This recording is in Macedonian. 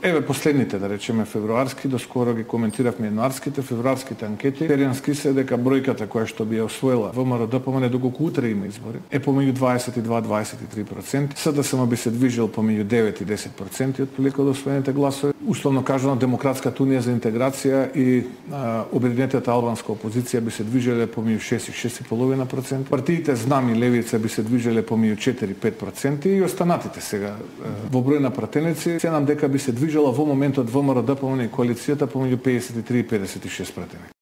Еве последните, да речеме, февруарски, доскоро ги коментиравме јануарските, февруарските анкети, теријански се дека бројката која што би ја освоила ВМРО-ДПМНЕ доколку утре има избори, е помеѓу 22-23%, СДСМ би се движел помеѓу 9 и 10% отприлика од освоените гласови. Условно кажано, Демократската унија за интеграција и обединетата албанска опозиција би се движеле помеѓу 6 и 6,5%. Партиите Знам и Левица би се движеле помеѓу 4-5% и останатите сега во број на пратеници се нам дека би се движела во моментот ВМРО-ДПМНЕ и коалицијата помеѓу 53 и 56 пратеници.